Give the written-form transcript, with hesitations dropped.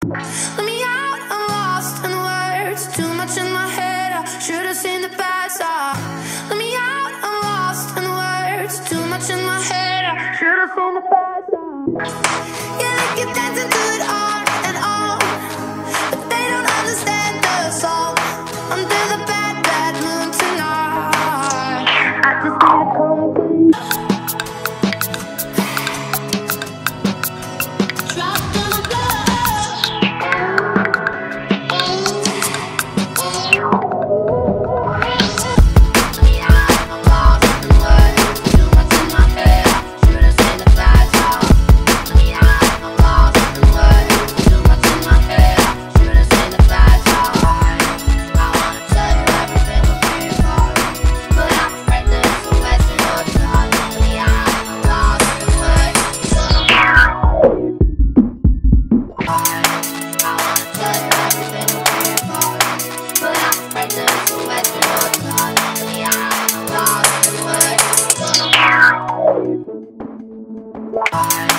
Let me out, I'm lost in words. Too much in my head, I should've seen the bad side. Let me out, I'm lost in words. Too much in my head, I should've seen the bad side. Yeah, they keep dancing to it on and on, but they don't understand the song. Under the bad, bad moon tonight, I just need a cold breeze. Bye.